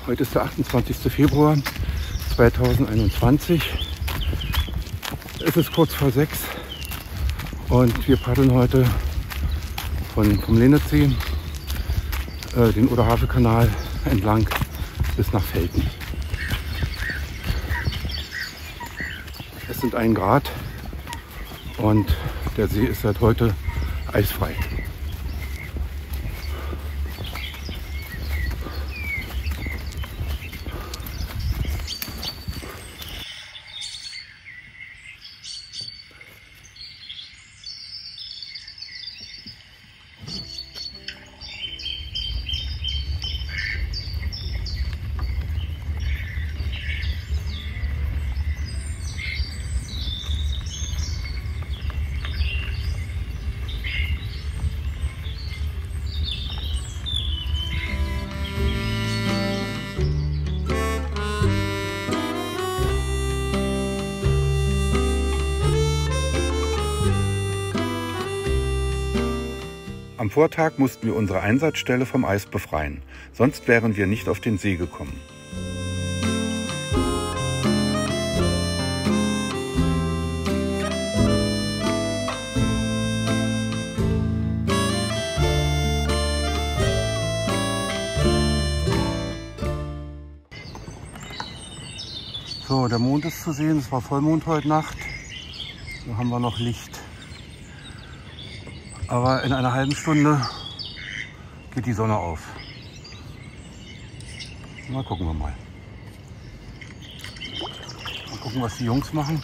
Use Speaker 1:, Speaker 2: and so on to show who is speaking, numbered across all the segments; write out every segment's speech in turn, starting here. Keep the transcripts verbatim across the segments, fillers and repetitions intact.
Speaker 1: Heute ist der achtundzwanzigste Februar zweitausendeinundzwanzig. Es ist kurz vor sechs und wir paddeln heute von, vom Lenitzsee äh, den Oder-Havel-Kanal entlang bis nach Velten. Es sind ein Grad und der See ist seit heute eisfrei.
Speaker 2: Am Vortag mussten wir unsere Einsatzstelle vom Eis befreien, sonst wären wir nicht auf den See gekommen.
Speaker 1: So, der Mond ist zu sehen, es war Vollmond heute Nacht. Da haben wir noch Licht. Aber in einer halben Stunde geht die Sonne auf. Mal gucken wir mal. Mal gucken, was die Jungs machen.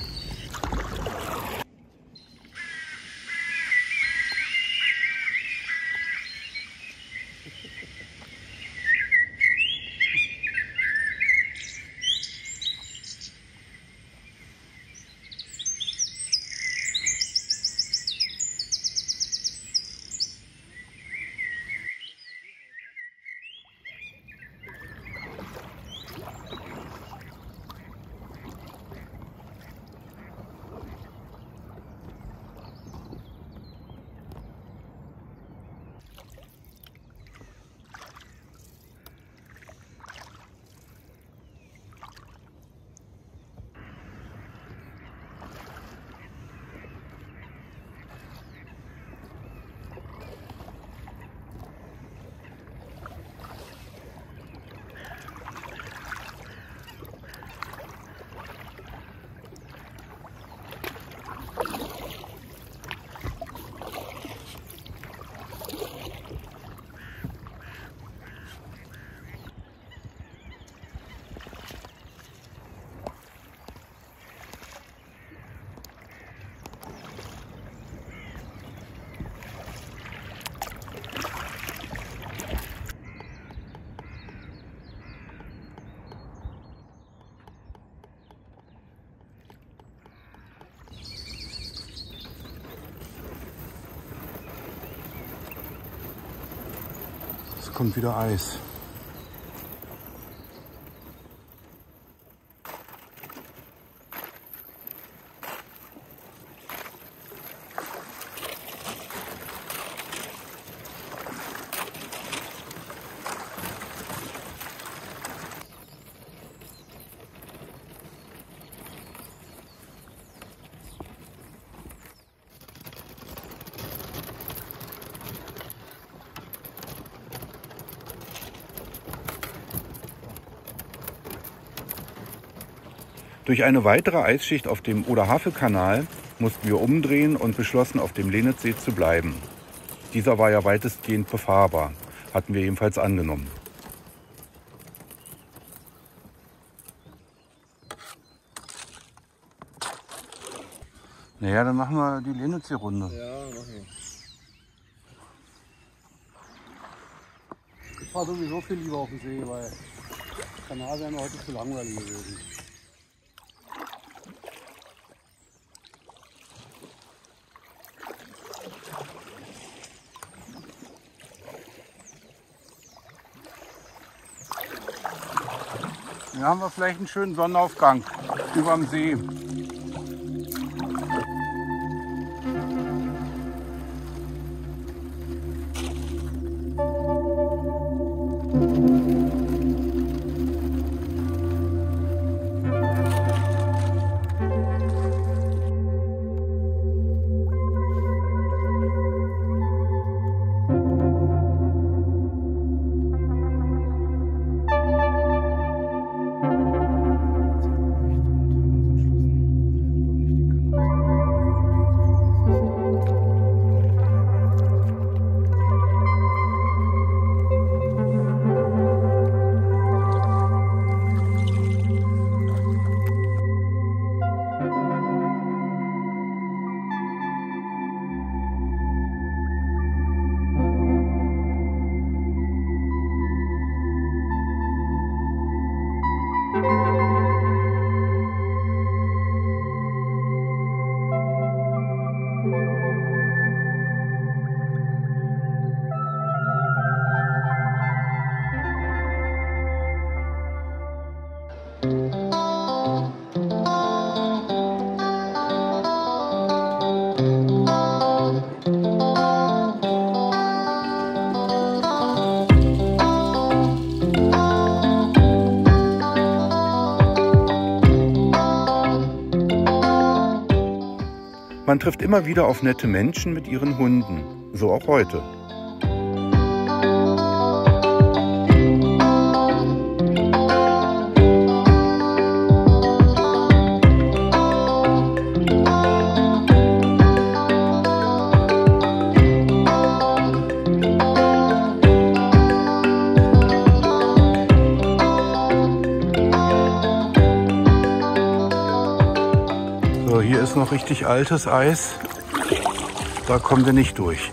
Speaker 1: Es kommt wieder Eis.
Speaker 2: Durch eine weitere Eisschicht auf dem Oder-Havel-Kanal mussten wir umdrehen und beschlossen, auf dem Lenitzsee zu bleiben. Dieser war ja weitestgehend befahrbar, hatten wir jedenfalls angenommen.
Speaker 1: Naja, dann machen wir die Lenitzsee-Runde.
Speaker 3: Ja, machen wir.
Speaker 1: Ich fahre sowieso viel lieber auf den See, weil der Kanal wäre mir heute zu langweilig gewesen. Hier haben wir vielleicht einen schönen Sonnenaufgang über dem See.
Speaker 2: Man trifft immer wieder auf nette Menschen mit ihren Hunden, so auch heute. So, hier ist noch richtig altes Eis. Da kommen wir nicht durch.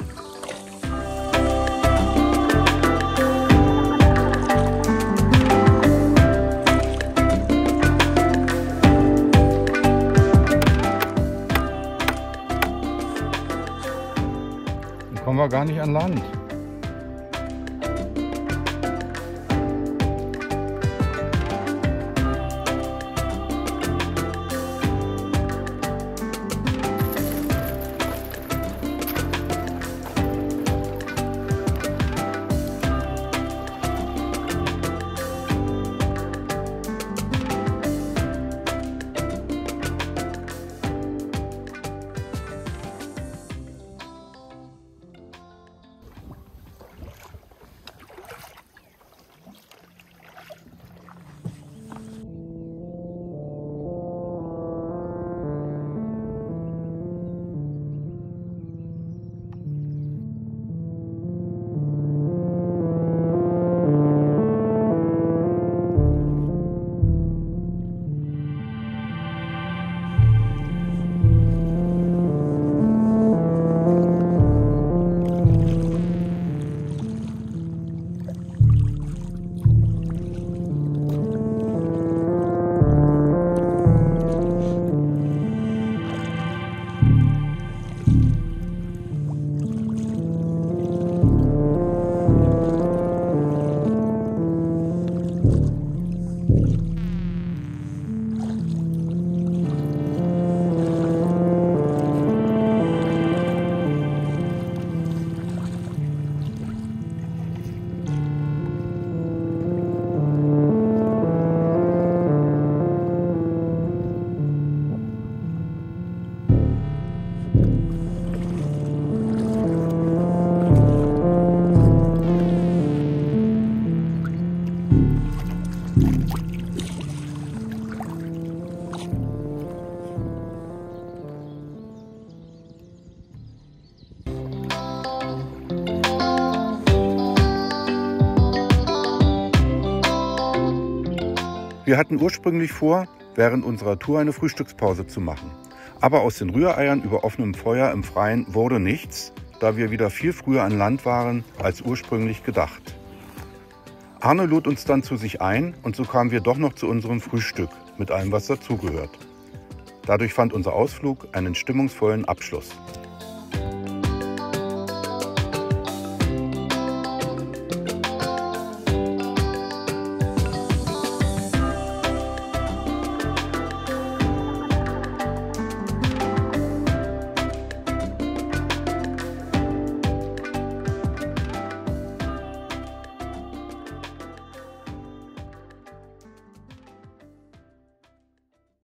Speaker 2: Dann kommen wir gar nicht an Land. Wir hatten ursprünglich vor, während unserer Tour eine Frühstückspause zu machen. Aber aus den Rühreiern über offenem Feuer im Freien wurde nichts, da wir wieder viel früher an Land waren als ursprünglich gedacht. Arne lud uns dann zu sich ein und so kamen wir doch noch zu unserem Frühstück mit allem, was dazugehört. Dadurch fand unser Ausflug einen stimmungsvollen Abschluss.